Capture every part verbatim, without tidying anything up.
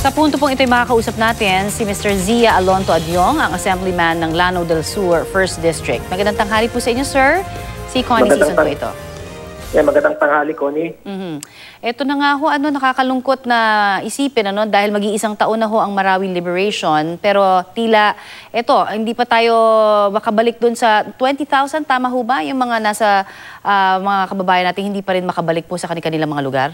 Sa punto pong ito'y makakausap natin si Mister Zia Alonto Adiong, ang Assemblyman ng Lanao del Sur, first District. Magandang tanghali po sa inyo, sir. Si Connie Season po ito. Yeah, magandang tanghali, Connie. Mm-hmm. Ito na nga ho, ano, nakakalungkot na isipin, ano, dahil mag-iisang taon na ho ang Marawi Liberation. Pero tila, ito, hindi pa tayo makabalik dun sa twenty thousand, tama ho ba? Yung mga nasa uh, mga kababayan natin hindi pa rin makabalik po sa kanilang mga lugar?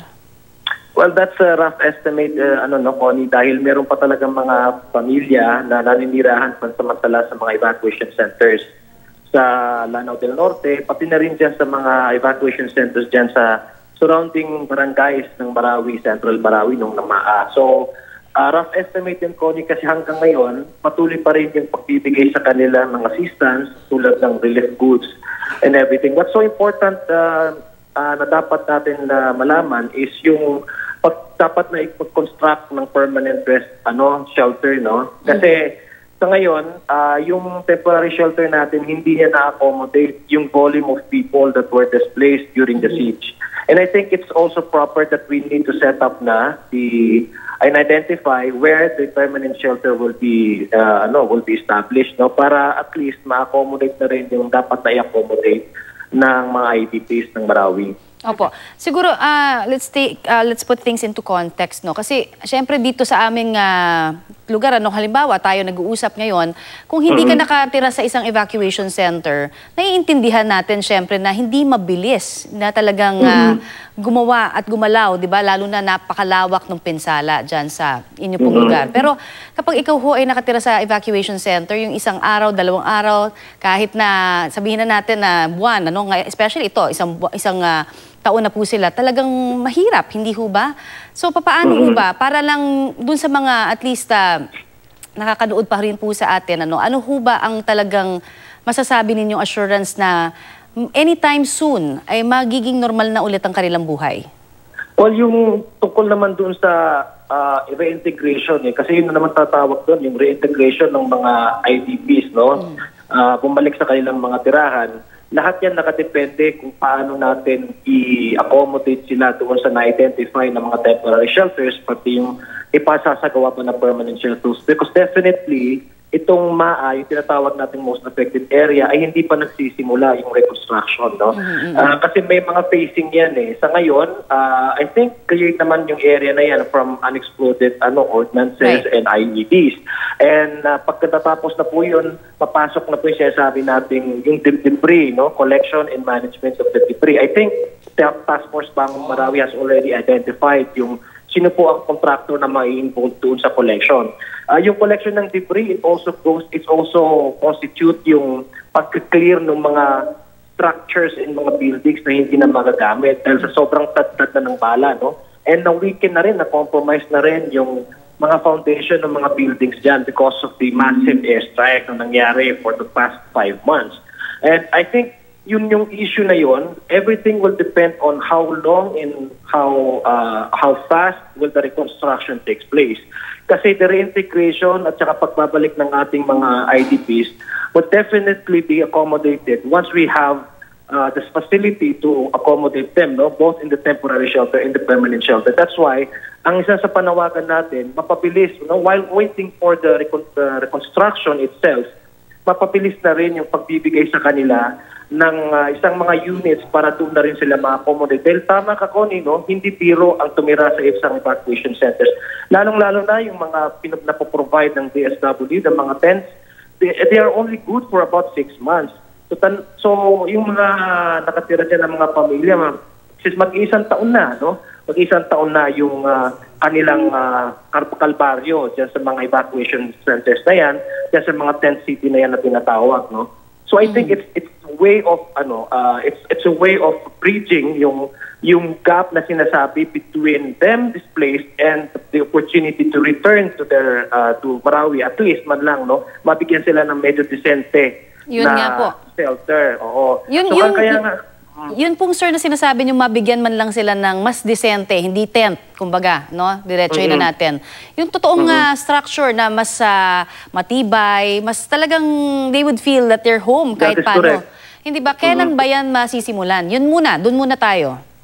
Well, that's a rough estimate, uh, ano, no, Connie, dahil meron pa talagang mga pamilya na naninirahan pansamantala sa mga evacuation centers sa Lanao del Norte, pati na rin dyan sa mga evacuation centers dyan sa surrounding barangays ng Marawi, Central Marawi, nung namaa. So, uh, rough estimate din, Connie, kasi hanggang ngayon, patuloy pa rin yung pagbibigay sa kanila ng assistance tulad ng relief goods and everything. What's so important uh, uh, na dapat natin na uh, malaman is yung pag, dapat na i-construct ng permanent rest ano, shelter, no? Kasi sa ngayon, uh, yung temporary shelter natin, hindi niya na-accommodate yung volume of people that were displaced during the siege. And I think it's also proper that we need to set up na the and identify where the permanent shelter will be uh, ano, will be established, no, para at least ma-accommodate na rin yung dapat na i-accommodate ng mga I D Ps ng Marawi. Opo. Siguro, uh, let's take, uh, let's put things into context, no? Kasi, syempre, dito sa aming uh, lugar, ano, halimbawa, tayo nag-uusap ngayon, kung hindi mm-hmm. ka nakatira sa isang evacuation center, naiintindihan natin, syempre, na hindi mabilis na talagang uh, gumawa at gumalaw, di ba? Lalo na napakalawak ng pinsala dyan sa inyo pong mm-hmm. lugar. Pero, kapag ikaw ho ay nakatira sa evacuation center, yung isang araw, dalawang araw, kahit na, sabihin na natin na buwan, ano, especially ito, isang, isang uh, taon na po sila, talagang mahirap, hindi ho ba? So, papaano ho ba? Para lang dun sa mga at least uh, nakakanood pa rin po sa atin, ano, ano ho ba ang talagang masasabi ninyong assurance na anytime soon ay magiging normal na ulit ang kanilang buhay? Well, yung tungkol naman dun sa uh, reintegration, eh, kasi yun na naman tatawag dun, yung reintegration ng mga I D Ps, no? Mm. Uh, bumalik sa kanilang mga tirahan. Lahat yan nakadepende kung paano natin i-accommodate sila doon sa na-identify ng mga temporary shelters, pati yung ipasasagawa pa ng permanent shelters. Because definitely, itong M A A, yung tinatawag nating most affected area, ay hindi pa nagsisimula yung reconstruction, no? Mm-hmm. uh, kasi may mga facing yan eh. Sa ngayon, uh, I think clear naman yung area na yan from unexploded ano, ordnances right. and I E Ds. And uh, pagkatapos na po yun, papasok na po yung sinasabi natin yung debris, no? Collection and management of the debris. I think the Task Force Bang Marawi has already identified yung sino po ang contractor na mai-involve doon sa collection. Uh, yung collection ng debris, it also goes, it also constitute yung pag-clear ng mga structures in mga buildings na hindi na magagamit dahil sa sobrang tad-tad na ng bala, no? And na-weaken na rin, na-compromise na rin yung mga foundation ng mga buildings dyan because of the massive airstrike na nangyari for the past five months. And I think yun yung issue na yun, everything will depend on how long and how uh, how fast will the reconstruction takes place. Kasi the reintegration at saka pagbabalik ng ating mga I D Ps would definitely be accommodated once we have uh, this facility to accommodate them, no, both in the temporary shelter and the permanent shelter. That's why ang isa sa panawagan natin, mapabilis, no, while waiting for the recon uh, reconstruction itself, mapabilis na rin yung pagbibigay sa kanila ng uh, isang mga units para doon na rin sila ma-accommodate. Dahil tama ka, Connie, no? Hindi biro ang tumira sa isang evacuation centers. Lalong-lalo na yung mga pinapoprovide ng D S W, ng mga tents, they, they are only good for about six months. So, tan so yung mga nakatira dyan ng mga pamilya, since mag-iisang taon na, no? Mag-iisang taon na yung uh, kanilang uh, kalbaryo dyan sa mga evacuation centers na yan, dyan sa mga tent city na yan na tinatawag, no? So I think it's it's a way of ano uh, it's it's a way of bridging yung yung gap na sinasabi between them displaced and the opportunity to return to their uh, to Marawi, at least man lang, no, mabigyan sila ng medyo decente yun na nga po. Shelter. Oo. Yun, so yun, kaya yun, nga, yun pong sir na sinasabi niyo, mabigyan man lang sila ng mas decente, hindi tent, kumbaga, no? Diretsoy mm-hmm. na natin. Yung totoong mm-hmm. uh, structure na mas uh, matibay, mas talagang they would feel that they're home kahit paano. Correct. Hindi ba? Kailan mm-hmm. ba yan masisimulan? Yun muna, dun muna tayo.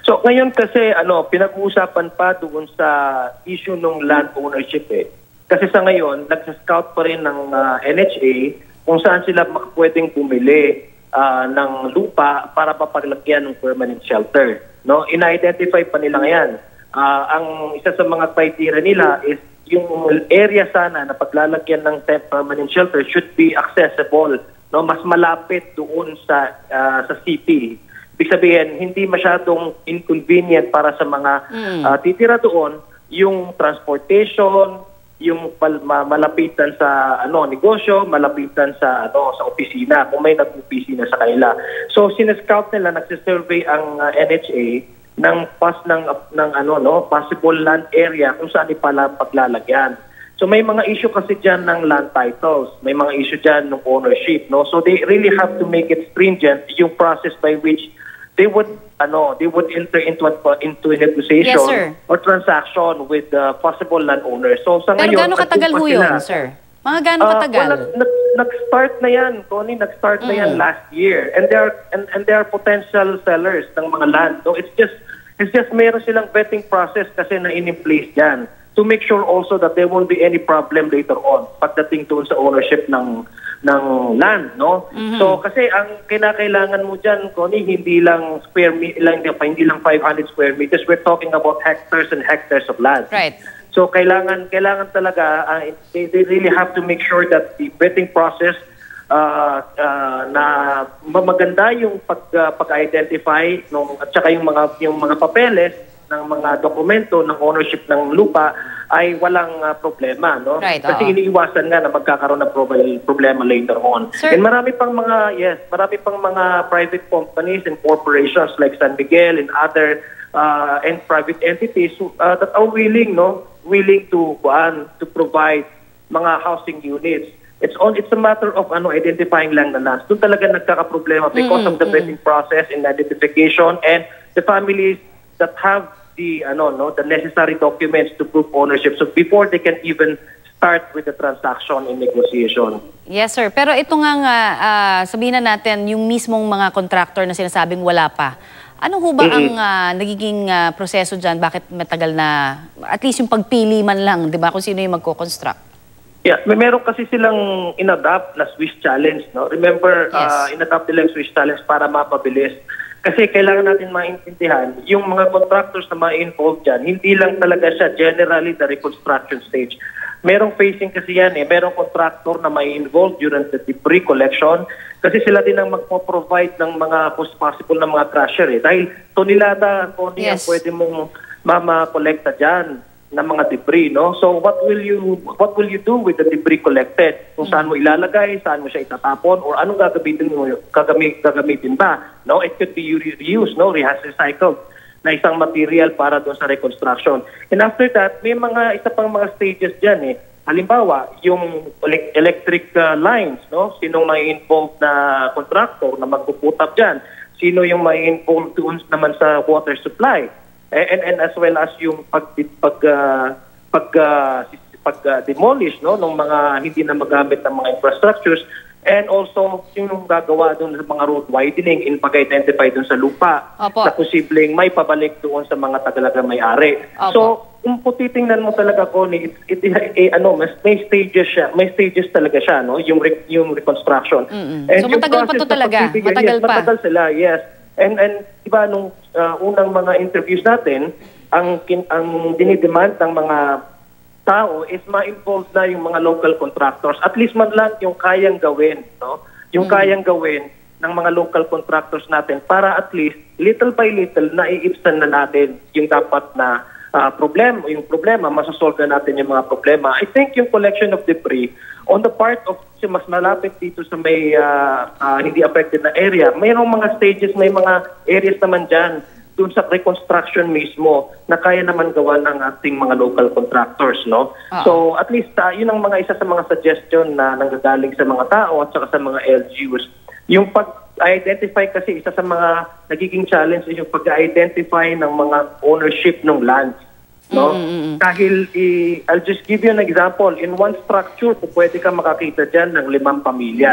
So ngayon kasi ano, pinag-uusapan pa doon sa issue ng land ownership eh. Kasi sa ngayon, nagsa-scout pa rin ng uh, N H A kung saan sila pwedeng bumili uh, ng lupa para papaglagyan ng permanent shelter. No, ina-identify pa nila ngayon. Uh, ang isa sa mga criteria nila is yung area sana na paglalagyan ng permanent shelter should be accessible, no, mas malapit doon sa uh, sa city. Ibig sabihin, hindi masyadong inconvenient para sa mga mm. uh, titira doon, yung transportation, yung pal- ma- malapitan sa ano negosyo, malapitan sa ano sa opisina, kung may nag-opisina sa kanila. So sinescout nila, nagsisurvey ang uh, N H A ng pas ng ng ano no, possible land area kung saan ipala paglalagyan. So may mga issue kasi diyan ng land titles, may mga issue diyan ng ownership, no. So they really have to make it stringent yung process by which they would ano they would enter into a, into a negotiation yes, or transaction with the possible landowner. So sa Pero ngayon, gaano katagal ho yun, sir? Mga gaano uh, katagal? Well, nag, nag-start na yan, Connie, nag-start mm. na yan last year. And there are and, and there are potential sellers ng mga land. So it's just it's just meron silang vetting process kasi na in place diyan to make sure also that there won't be any problem later on pagdating doon sa ownership ng ng land, no? Mm-hmm. So kasi ang kinakailangan mo diyan, Connie, hindi lang square meter lang, hindi lang five hundred square meters. We're talking about hectares and hectares of land. Right. So kailangan kailangan talaga uh, they, they really have to make sure that the vetting process uh, uh, na maganda yung pag uh, pag-identify nung at saka yung mga yung mga papeles ng mga dokumento ng ownership ng lupa ay walang uh, problema, no? Right, kasi oo. iniiwasan nga na magkakaroon ng problema later on. Sir, and marami pang mga yes, marami pang mga private companies and corporations like San Miguel and other uh, and private entities who, uh, that are willing, no, willing to uh, to provide mga housing units. It's on it's a matter of ano identifying lang na lands. Doon talaga nagkakaproblema because mm-hmm. of the vetting process and identification and the families that have the ano no the necessary documents to prove ownership, so before they can even start with the transaction and negotiation. Yes, sir. Pero ito nga nga uh, sabihin na natin yung mismong mga contractor na sinasabing wala pa. Ano ho ba mm-hmm. ang uh, nagiging uh, proseso diyan? Bakit matagal na at least yung pagpili man lang, 'di ba, kung sino yung magko-construct? Yeah, may meron kasi silang inadapt na Swiss challenge, no? Remember, yes. uh, inadapt nila yung Swiss challenge para mapabilis. Kasi kailangan natin maintindihan, yung mga contractors na ma-involved dyan, hindi lang talaga siya generally the reconstruction stage. Merong phasing kasi yan eh. Merong contractor na ma-involved during the debris collection kasi sila din ang magpo-provide ng mga possible na mga crusher eh. Dahil tonelada, Connie, yes. ang pwede mong mama-collecta dyan ng mga debris, no? So what will you what will you do with the debris collected? Kung saan mo ilalagay, saan mo siya itatapon, or anong gagamitin mo, gagamit, gagamitin ba? No, it could be reused, no, recycled na isang material para doon sa reconstruction. And after that, may mga isa pang mga stages diyan eh. Halimbawa, yung electric uh, lines, no? Sino may involved na contractor na magpuputap diyan? Sino yung may involved doon naman sa water supply? And, and as well as yung pag pag uh, pag uh, pag uh, demolish no ng mga hindi na magamit ng mga infrastructures, and also yung gagawa doon sa mga road widening in pag-identify doon sa lupa Opo. na posibleng may pabalik doon sa mga tagalagang may-ari. Opo. So kung titingnan mo talaga, Connie, it, it, it, ano, mas may stages siya, may stages talaga siya, no, yung re, yung reconstruction. Mm-hmm. So matagal pa to talaga, matagal yes, pa. Matagal sila, yes. And and diba nung uh, unang mga interviews natin, ang kin, ang dinidemand ng mga tao is ma-involve na yung mga local contractors. At least man lang yung kayang gawin, no? Yung mm. kayang gawin ng mga local contractors natin para at least little by little naiibsan na natin yung dapat na uh, problem, yung problema, masasolve na natin yung mga problema. I think yung collection of debris on the part of mas malapit dito sa may uh, uh, hindi affected na area, mayroong mga stages, may mga areas naman dyan doon sa reconstruction mismo na kaya naman gawa ng ating mga local contractors, no? Uh-huh. So at least uh, yun ang mga isa sa mga suggestion na nanggagaling sa mga tao at saka sa mga L G Us. Yung pag-identify kasi isa sa mga nagiging challenge is yung pag-identify ng mga ownership ng land. No? Mm-hmm. Dahil, i- I'll just give you an example. In one structure, pwede ka makakita dyan ng limang pamilya.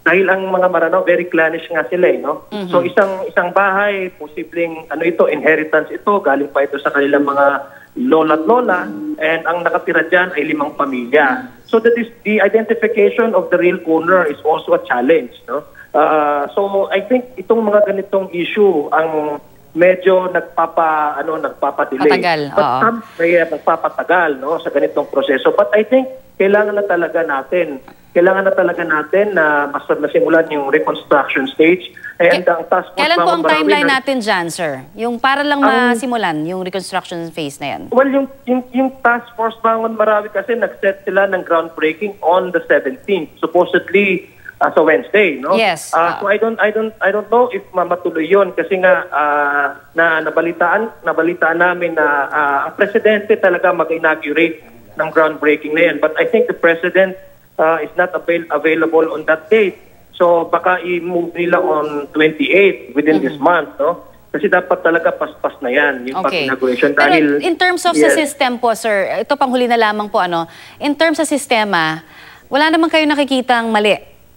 dahil ang mga Maranao very clannish nga sila eh, no? Mm-hmm. So isang isang bahay, posibleng ano ito, inheritance ito, galing pa ito sa kanilang mga lola at lola, and ang nakatira diyan ay limang pamilya. So that is the identification of the real owner is also a challenge, no? Uh, so I think itong mga ganitong issue ang medyo nagpapa ano nagpapa-delay. Patagal, But oo. some may nagpapatagal no sa ganitong proseso. But I think kailangan na talaga natin kailangan na talaga natin na mas masimulan yung reconstruction stage. And ang task force... Kailan po ang marami timeline na, natin dyan, sir? Yung para lang Ang- masimulan, yung reconstruction phase na yan. Well, yung, yung, yung task force Bangon Marawi kasi nag-set sila ng groundbreaking on the seventeenth. Supposedly, uh, sa Wednesday, no? Yes. Uh, so I don't I don't I don't know if mamatuloy 'yon kasi nga uh, na nabalitaan nabalitaan namin na uh, ang presidente talaga mag-inaugurate ng groundbreaking na yan. But I think the president uh, is not avail available on that date. So baka i-move nila on twenty-eighth within mm-hmm. this month, no? Kasi dapat talaga paspas na yan, yung Okay. pag-inauguration. Pero Dahil, in terms of yes. sa system po, sir, ito pang huli na lamang po, ano, in terms sa sistema, wala naman kayo nakikitang mali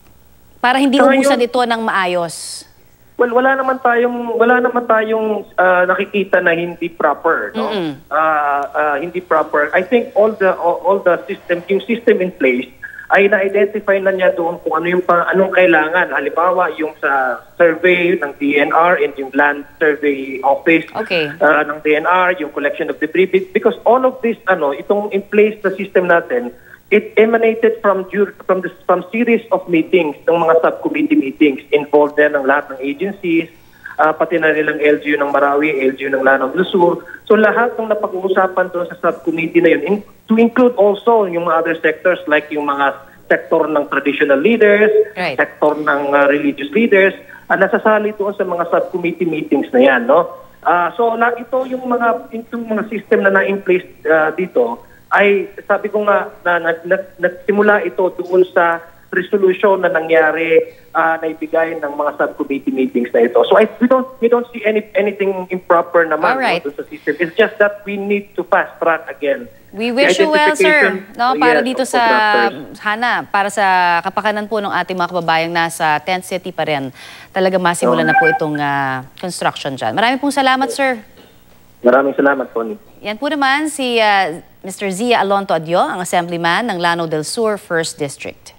para hindi Saka ubusan yun- ito ng maayos. Well, wala naman tayong wala naman tayong ah, nakikita na hindi proper, no? Mm-mm. Ah, ah, hindi proper. I think all the all, all the system, yung system in place ay na-identify na niya doon kung ano yung pa, anong kailangan. Halimbawa, yung sa survey ng D N R and yung land survey office Okay. ah, ng D N R, yung collection of debris, because all of this ano, itong in place na system natin, it emanated from dur- from the from series of meetings, ng mga subcommittee meetings. Involved din ng lahat ng agencies, uh, pati na nilang L G U ng Marawi, L G U ng Lanao del Sur. So lahat ng napag-uusapan doon sa subcommittee na yun, in- to include also yung mga other sectors like yung mga sektor ng traditional leaders, Right. sektor ng uh, religious leaders, uh, nasasali doon sa mga subcommittee meetings na yan, no? Uh, so na ito yung mga itong mga system na na-in place uh, dito ay sabi ko nga na, na, na nagsimula ito doon sa resolution na nangyari uh, na ibigay ng mga subcommittee meetings na ito. So I, we don't we don't see any anything improper naman Alright. no, doon sa system. It's just that we need to fast track again. We The wish you well, sir. identification, No, uh, para yes, dito of sa contractors. Hana, para sa kapakanan po ng ating mga kababayang nasa tent city pa rin. Talaga masimulan na po itong ah, construction dyan. Maraming pong salamat, sir. Maraming salamat po. Ni. Yan po naman si ah, Mister Zia Alonto Adiong, ang Assemblyman ng Lanao del Sur First District.